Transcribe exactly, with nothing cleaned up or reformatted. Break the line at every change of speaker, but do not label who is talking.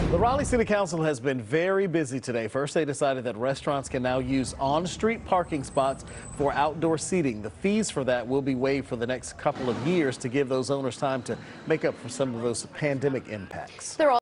The Raleigh City Council has been very busy today. First, they decided that restaurants can now use on-street parking spots for outdoor seating. The fees for that will be waived for the next couple of years to give those owners time to make up for some of those pandemic impacts.
They're